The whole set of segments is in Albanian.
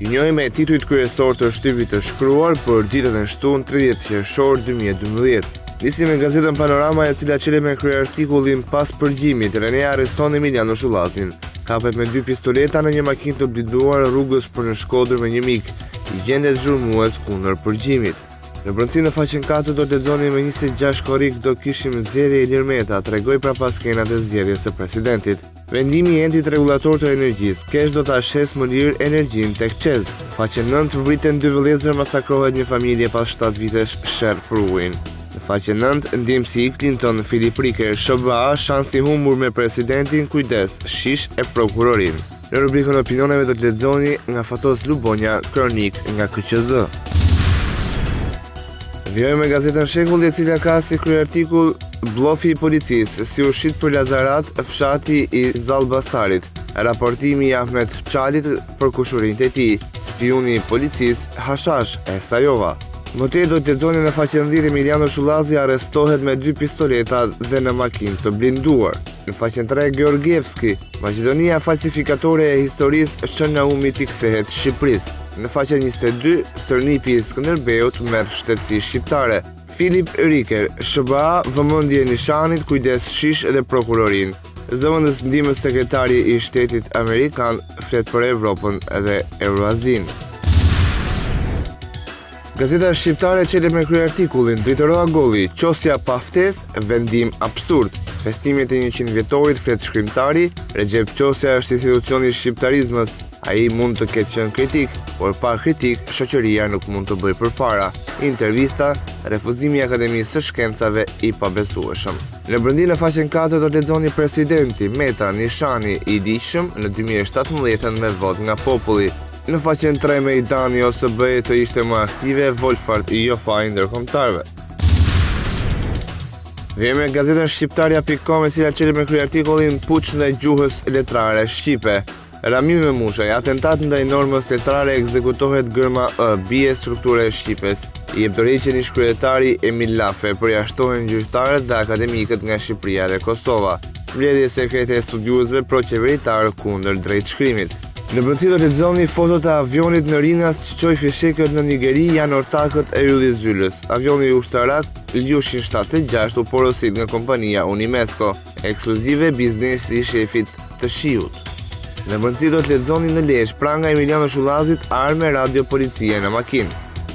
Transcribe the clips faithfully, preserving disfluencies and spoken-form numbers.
Ju njohim me titujt kryesor të shtypit të shkruar për ditën e shtunë tridhjetë qershor dy mijë e dymbëdhjetë. Nisim me gazetën Panorama, e cila çelë me krye artikullin pas përgjimit, Renea arreston Emiliano Shullazin. Kapet me dy pistoleta në një makinë të blinduar rrugës për në Shkodër me një mik, i gjendet zhurmues kundër përgjimit. Në brëndësi në faqen katër do të lexoni me njëzet e gjashtë korrik do kishim zgjedhje Ilir Meta, tregoi prapas skenat e zgjedhjes së presidentit. Vendimi i endit rregullator të energjisë, kesh do ta shes më lirë energjinë tek Qez. Faqen nëntë, vriten dy vëllezër, masakrohet një familje pas shtatë vitesh sherr për ujin. Në faqen nëntë, ndihmësi i Clinton Filip Riker, S B A shansi humbur me presidentin, kujdes, shish e prokurorin. Në rubrikën e opinioneve do të lexoni nga Fatos Lubonja, kronik nga K Q Z. Vjojmë me gazetën Shekulli, e cila ka si krye artikull Blofi i policisë, si u shit për Lazarat, fshati i Zallbastarit. Raportimi i Ahmet Çalit për kushurinë e tij. Spiuni i policisë Hashash Esajova. Më tej do të lexoni në faqen dhjetë, Emiliano Shullazi arrestohet me dy pistoleta dhe në makinë të blinduar. Në faqen tre, Georgievski, Maqedonia falsifikatore e historisë, Shën Naumi i kthehet Shqipërisë. Në faqen njëzet e dy, stërnipi i Skënderbeut merr shtetësi shqiptare. Filip Riker, S B A vëmendje nishanit, kujdes shish dhe prokurorin. Zëvendës ndihmës sekretari i shtetit amerikan flet për Evropën dhe Euroazin. Gazeta shqiptare çelë me krye artikullin Dritoroa Golli, qosja pa ftesë, vendim absurd. Festimet e njëqind vjetorit, flet shkrimtari, Recep Qosja është institucioni i shqiptarizmës. Ai mund të ketë qenë kritik, por pa kritik, shoqëria nuk mund të bëjë përpara. Intervista, refuzimi i Akademisë së Shkencave i pabesueshëm. Në brëndi në faqen katër do të lexoni presidenti Meta nishani i dijshëm në dy mijë e shtatëmbëdhjetë me vot nga populli. Në faqen tre, Mejdani ose B të ishte më aktive, Wolfart i jo faj ndërkombëtarëve. Vjeme gazetën shqiptarja pikë com, e cila çelë me krye artikullin Puç ndaj gjuhës letrare shqipe. Rami Memushaj, atentat ndaj normës letrare, ekzekutohet Gërma E, bie struktura e Shqipes. I jep dorëheqjen ish kryetari Emil Lafe, përjashtohen gjyqtarët dhe akademikët nga Shqipëria dhe Kosova. Mbledhje sekrete e studiuesve proqeveritar kundër drejtshkrimit. Në brëndësi do të lexoni fotot e avionit në Rinas që çoi fishekët në Nigeri, janë ortakët e Ylli Zylës. Avioni ushtarak Ilyushin shtatëdhjetë e gjashtë u porosit nga kompania Unimesco, ekskluzive biznesi i shefit të Shiut. Në brëndësi do të lexoni në Lezhë, pranga Emiliano Shullazit, arme radio policie në makinë.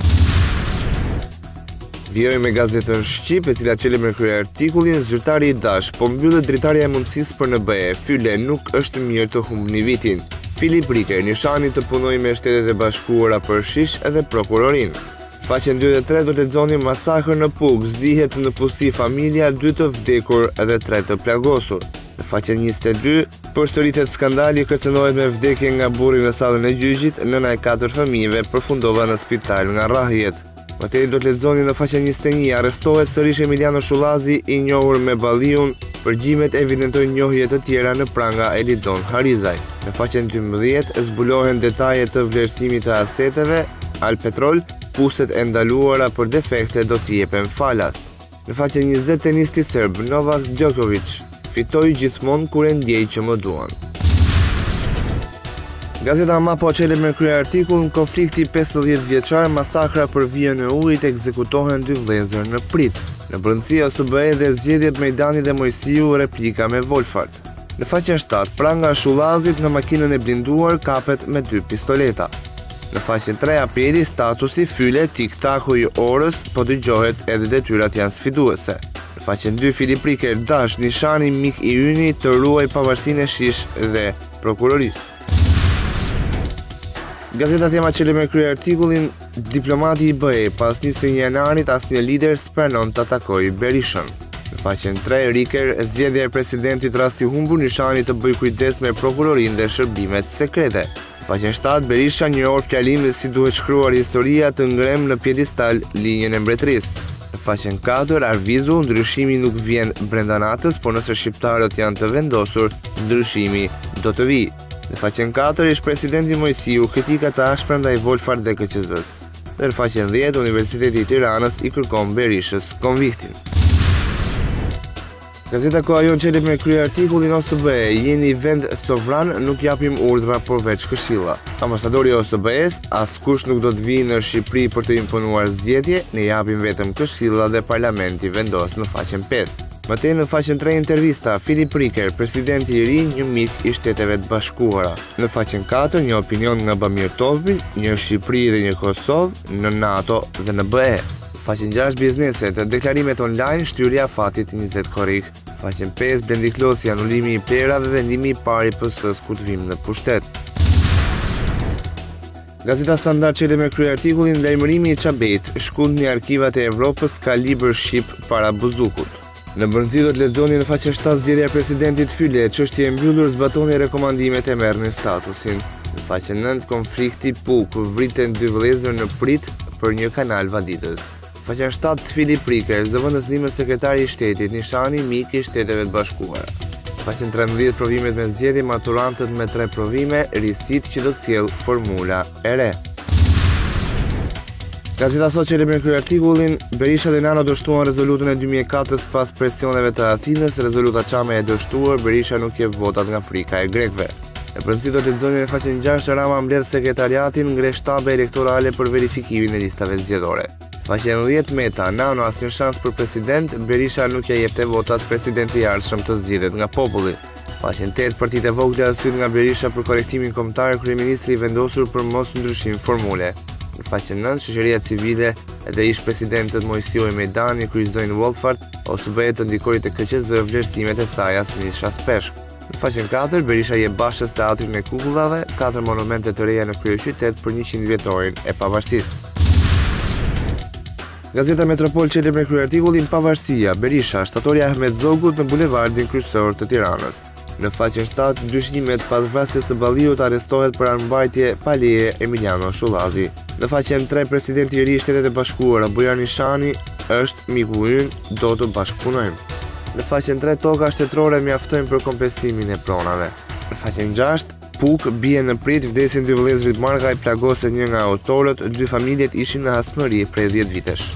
Vjoj me gazetën Shqip, e cila çelë me krye artikullin Zyrtari i dash, po mbyllet dritarja e mundësisë për në B E, Fyle nuk është mirë të humbni vitin. Filip Riker, nishani të punoj me Shtetet e Bashkuara për shish edhe prokurorin. Faqen dy dhe tre do të lexoni masakrë në Pug, zihet në pusi familja, dy të vdekur edhe tre të plagosur. Në faqen njëzet e dy, përsëritet skandali, kërcënohet me vdekje nga burri në sallën e gjyqit, nëna e katër fëmijëve përfundova në spital nga rrahjet. Më tej do të lexoni në faqen njëzet e një, arrestohet sërish Emiliano Shullazi, i njohur me balliun, përgjimet evidentojnë njohje të tjera në pranga Elidon Harizaj. Në faqen dymbëdhjetë, zbulohen detaje të vlerësimit të aseteve, Alpetrol, puset e ndaluara për defekte do t'i jepen falas. Në faqen njëzet, tenisti serb Novak Djokovic, fitoj gjithmonë kur e ndjej që më duan. Gazeta Mapo çelë me krye artikull konflikti pesëdhjetë vjeçar, masakra për vijën e ujit, ekzekutohen dy vëllezër në prit. Në brëndësi O S B E dhe zgjedhjet Mejdani dhe Mojsiu, replika me Wolfart. Në faqen shtatë, pranga Shullazit në makinën e blinduar kapet me dy pistoleta. Në faqen tre, apeli statusi Fyle, tiktaku i orës, po dëgjohet edhe detyrat janë sfiduese. Në faqen dy, Filip Riker, dash nishani mik i yni të ruaj pavarësinë e shish dhe prokurorisë. Gazeta Tema çelë me krye artikullin Diplomati i B E, pas njëzet e një janarit asnjë lider s'pranon të atakojë Berishën. Në faqen tre, Riker, zgjedhja e presidentit rasti humbur, nishani të bëj kujdes me prokurorin dhe shërbimet sekrete. Në faqen shtatë, Berisha njëor fjalim si duhet shkruar historia të ngrem në pjedistal linjën e mbretërisë. Në faqen katër, Arvizu, ndryshimi nuk vjen brenda natës, por nëse shqiptarët janë të vendosur, ndryshimi do të vijë. Në faqen katër, ish presidenti Mojsiu, kritika të ashpra ndaj Wolfart dhe K Q Z-s. Dhe në faqen dhjetë, Universiteti i Tiranës i kërkon Berishës konviktin. Gazeta Koha Jon qelet me kryer artikullin O S B E, jeni vend sovran, nuk japim urdhra por veç këshilla. Ambasadori O S B E-s, askush nuk do të vijë në Shqipëri për të imponuar zgjedhje, ne japim vetëm këshilla dhe parlamenti vendos në faqen pesë. Mëtej në faqen tre intervista, Filip Riker, presidenti i ri, një mik i Shteteve të Bashkuara. Në faqen katër, një opinion nga Bamir Tovbi, një Shqipëri dhe një Kosovë, në NATO dhe në B E. Faqen gjashtë bizneset, deklarimet online, shtyrja fatit njëzet korrik. Faqen pesë, Blendi Klosi, anullimi i plerave, vendimi i parë I P S-s kur të vim në pushtet. Gazeta Standard qelet me kryer artikullin lajmërimi I Çabeit, shkundni arkivat e Evropës ka libër shqip para buzukut. Në Brëndësi do të lexoni në faqen shtatë zgjedhja e presidentit Fyle, çështje e mbyllur, zbatoni rekomandimet e merrni statusin. Në faqen nëntë konflikti Puk, vriten dy vëllezër në prit për një kanal vaditës. Faqen shtatë Filip Riker, zëvendësnim sekretari I shtetit, nishani mik I Shteteve të Bashkuara. Faqen trembëdhjetë provimet me zgjedhje, maturantët me tre provime, risit që do të sjellë formula e re. Gazeta Sot qelet me kryer artikullin Berisha dhe Nano dështuan rezolutën e dy mijë e katër pas presioneve të Athinës, rezoluta Çame e dështuar, Berisha nuk jep votat nga frika e grekëve. Në Brëndësi do të lexoni në faqen gjashtë Rama mbledh sekretariatin, ngre shtabe elektorale për verifikimin e listave zgjedhore. Faqen dhjetë Meta, Nano asnjë shans për president, Berisha nuk ja jepte votat presidenti I ardhshëm të zgjidhet nga populli. Faqen tetë Partitë e vogla asyl nga Berisha për korektimin kombëtar, kryeministri I vendosur për mos ndryshim formule. Në faqen nëntë Shoqëria Civile dhe ish presidentët Mojsiu e Mejdani kryqëzojnë Wolfart, O S B E të ndikojë te K Q Z vlerësimet e saj Asnis Shaspeshk. Në faqen katër Berisha jep Bashës teatrin e kukullave, katër monumente të reja në kryeqytet për njëqind vjetorin e pavarësisë. Gazeta Metropol qelet me kryer artikullin Pavarësia, Berisha, shtatori Ahmet Zogut në bulevardin kryesor të Tiranës. Në faqen shtatë, dyshimet pas vrasjes së Balliut arrestohet për armbajtje pa leje Emiliano Shullazi. Në faqen tre, presidenti I ri I Shtetet e Bashkuara, Bujar Nishani, është miku ynë, do të bashkëpunojmë. Në faqen tre, toka shtetërore mjaftojnë për kompensimin e pronave. Në faqen gjashtë, Puk bie në prit, vdesin dy vëllezërit Margaj, plagoset një nga autorët, dy familjet ishin në hasmëri prej dhjetë vitesh.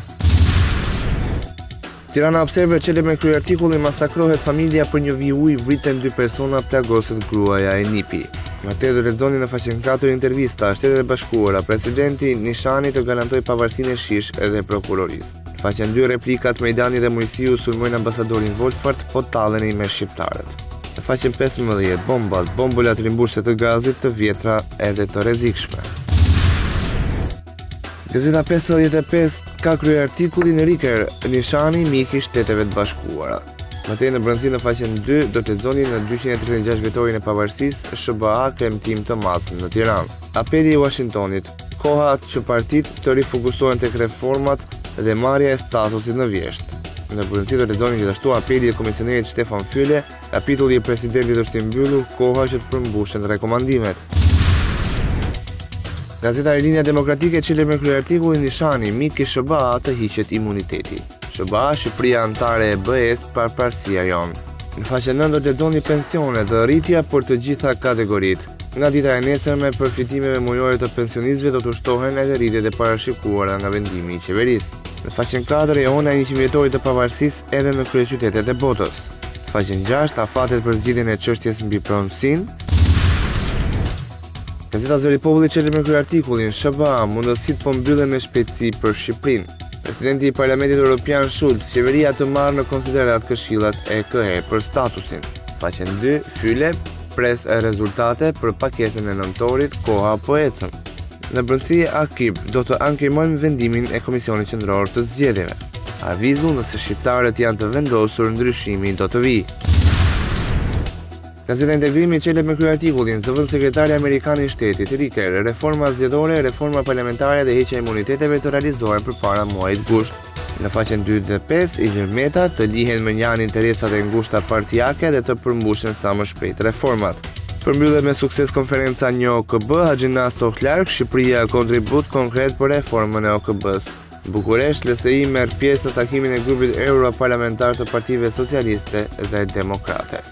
Tirana Observer qelet me kryer artikullin masakrohet familja për një vijë ujë, vriten dy persona, plagoset gruaja e nipi. Nga te do lexoni në faqen katër intervista, Shtetet e Bashkuara, presidenti Nishani të garantoi pavarësinë e Shish edhe prokurorisë. Në faqen dy replikat Mejdani dhe Mojsiu sulmojnë ambasadorin Wolfart, po talleni me shqiptarët. Në faqen pesëmbëdhjetë, bombat, bombolat rimburse të gazit të vjetra edhe të rrezikshme. Gazeta pesëdhjetë e pesë ka kryer artikullin Riker, Nishani mik I Shteteve të Bashkuara. Mëtej në Brëndësi në faqen dy do të lexoni në dyqind e tridhjetë e gjashtë vjetorin e pavarësisë, S B A kremtim të madh në Tiranë. Apeli I Washingtonit, koha që partitë të rifokusohen tek reformat dhe marrja e statusit në vjesht. Në Brëndësi do lexoni gjithashtu apeli I komisionerit Stefan Fyle, kapitulli I presidentit është I mbyllur, koha që të përmbushen rekomandimet. Gazeta Rinia Demokratike qelet me kryer artikullin Nishani, mik I S B A të hiqet imuniteti. S B A, Shqipëria antare e B E-s, parparësia jon. Në faqen nëntë do lexoni pensionet dhe rritja për të gjitha kategoritë. Nga dita e nesërme, përfitimeve mujore të pensionistëve do të ushtohen edhe rritjet e parashikuara nga vendimi I qeverisë. Në faqen katër, jehona e njëqind vjetorit të pavarësisë edhe në kryeqytetet e botës. Në faqen gjashtë, afatet për zgjidhjen e çështjes mbi pronësinë. Gazeta Zëri Populli qelet me kryer artikullin S B A, mundësitë po mbyllen me shpejtësi për Shqipërinë. Presidenti I Parlamentit Evropian Schulz, qeveria të marrë në konsiderat këshillat E K E për statusin. Faqen dy, Fyle, pres e rezultate për paketën e nëntorit, koha po ecën. Në Brëndësi Akib do të ankrimojnë vendimin e Komisionit Qendror të Zgjedhjeve. Avizu nëse shqiptarët janë të vendosur, ndryshimi do të vijë. Gazeta Integrimi qelet me kryer artikullin Zëvendës sekretari amerikan I shtetit Riker, reforma zgjedhore, reforma parlamentare dhe heqja e imuniteteve të realizohen përpara muajit gusht. Në faqen dy dhe pesë, Ilir Meta të lihen me njanë interesat e ngushta partijake dhe të përmbushen sa më shpejt reformat. Përmbyllet me sukses konferenca një O K B, Haxhinas Tohlark, Shqipëria kontribut konkret për reformën e O K B-s. Bukuresht, L S I merr pjesë në takimin e grupit europarlamentar të partive socialiste dhe demokrate.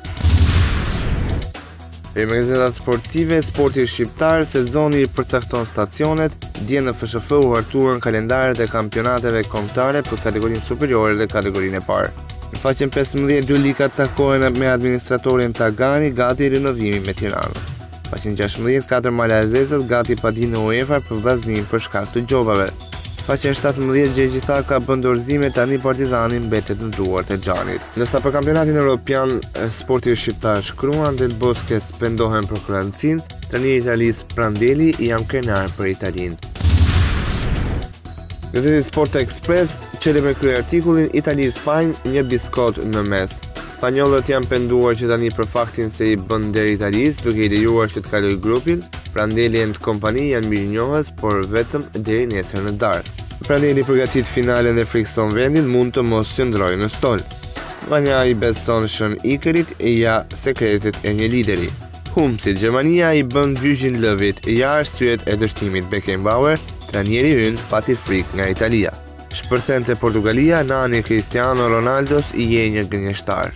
Për magazinat sportive, sporti shqiptar, sezoni I përcakton stacionet, dje në F S F u hartuan kalendaret e kampionateve kombëtare për kategorinë superiore dhe kategorinë e parë. Në faqen pesëmbëdhjetë, dy ligat takohen me administratorin Tagani gati rinovimi me Tiranën. Faqen gjashtëmbëdhjetë, katër malazezët gati padinë në UEFA për vllaznin për shkak të gjobave. Faqen shtatëmbëdhjetë, Gjergjitha ka bën dorëzime, tani Partizani mbetet në duart e Xhanit. Ndërsa për kampionatin evropian, sporti shqiptar shkruan Del Bosque spendohen për Francinë, trajneri i Italisë Prandelli jam krenar për Italinë. Gazeti Sport Express çeli me krye artikullin Itali-Spanjë një biskot në mes. Spanjollët janë penduar që tani për faktin se i bën der Italisë duke i lejuar që të kalojë grupin. Prandelli and kompani janë mirënjohës, por vetëm deri nesër në darkë. Prandelli përgatit finalen e frikson vendin, mund të mos qëndrojë në stol. Spanja i beson shën Ikerit ja sekretet e një lideri. Humsit, Gjermania i bën gjyqin lëvit ja arsyet e dështimit Beckenbauer. Trajneri ynë pati frikë nga Italia. Shpërthente Portugalia, nani Cristiano Ronaldos i je një gënjeshtar.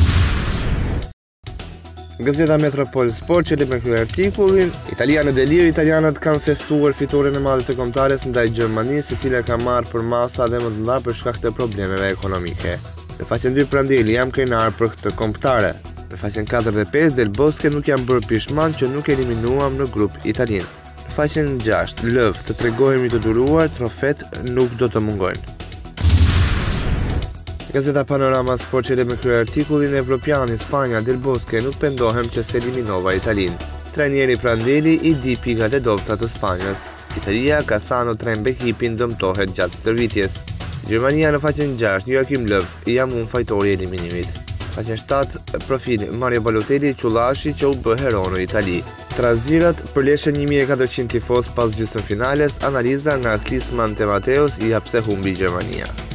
Gazeta Metropol Sport çeli me ky artikullin Italia në delir, italianët kanë festuar fitoren e madhe të kombëtares ndaj Gjermanisë, e cila ka marrë për masa dhe më të mëdha për shkak të problemeve ekonomike. Në faqen dy, Prandelli jam krenar për këtë kombëtare. Në faqen katër dhe pesë, Del Bosque nuk janë bërë pishman që nuk eliminuam në grup italien. Faqen gjashtë, lëv të tregojmë të duruar, trofet nuk do të mungojnë. Gazeta Panorama Sport çeli me krye artikullin Evropiani Spanja Del Bosque nuk pendohem që se eliminova Italinë. Trajneri Prandelli i di pikat e dobta të Spanjës. Italia ka sa në tremb ekipin dëmtohet gjatë stërvitjes. Gjermania në faqen gjashtë, Joachim Löw jam unë fajtori i eliminimit. Faqen shtatë, profil Mario Balotelli qullashi që u bë hero në Itali. Trazirat përleshen një mijë e katërqind tifoz pas gjysmëfinales, analiza nga Klisman Te Mateos i hapse humbi Gjermania.